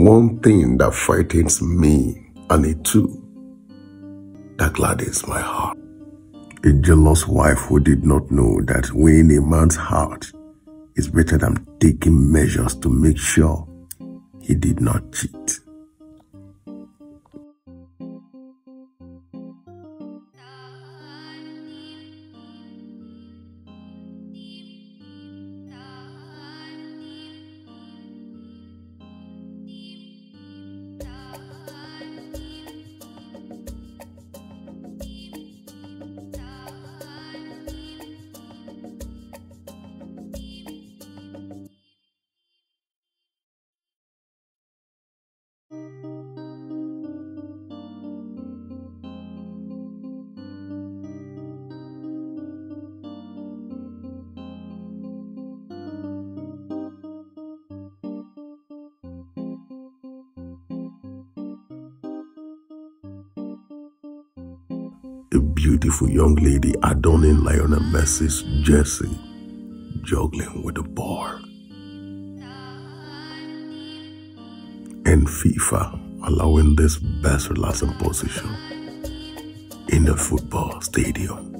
one thing that frightens me, and it too, that gladdens my heart. A jealous wife who did not know that winning a man's heart is better than taking measures to make sure he did not cheat. A beautiful young lady adorning Lionel Messi's jersey, juggling with the ball. And FIFA allowing this best relaxing position in a football stadium.